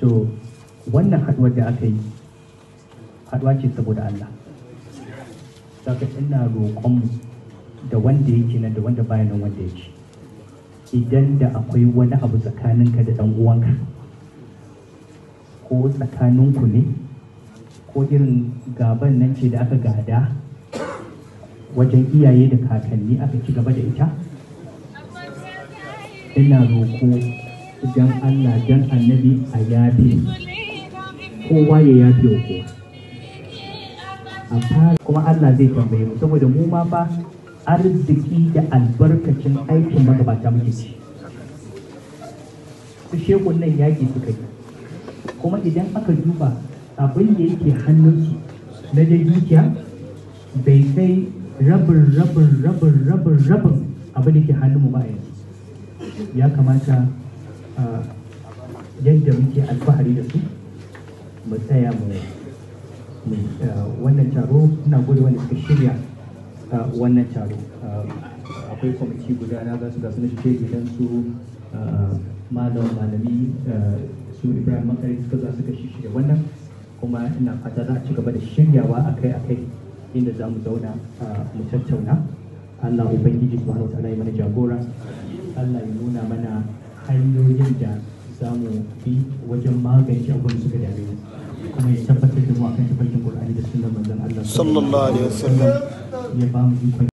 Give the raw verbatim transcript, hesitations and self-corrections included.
so wannan haduwar da aka yi haduwa ce saboda Allah. Saka ina roƙonmu da wanda yake nan da wanda baya nan wanda yake, idan da akwai wani abu tsakaninka da ɗan uwanka ko tsakaninku ne ko irin gaban nan ce da aka gada wajen iyaye da kakanni aka ci gaba da ita, ina roƙo idan Allah dan annabi a yafe, kowa ya yafe wa kowa. A fara kuma Allah zai tambaye mu, saboda mu ma fa arziki da albarkacin aikin magabata muke ci. Su shekun nan yaƙi suka yi, kuma idan aka duba abin da yake hannunsu na da dukiya bai kai rabin rabin rabin rabin rabin abin da ke hannunmu ba yanzu. Ya kamata yadda muke alfahari da su mu tsaya mu wannan taro. Ina gode wanda suka shirya wannan taro. Akwai kwamiti guda na za su gasu na shi idan su malam malami su Ibrahim Makari suka za suka shirya wannan, kuma ina fata za a ci gaba da shiryawa akai-akai inda za mu zauna mu tattauna. Allah Ubangiji subhanahu wa ta'ala ya mana jagora, Allah ya nuna mana hanyoyin da za mu bi wajen magance abubuwan suka dame mu, kuma ya tabbatar da mu akan tafarkin Qur'ani da sunnar manzon Allah sallallahu alaihi wasallam, ya ba mu ikon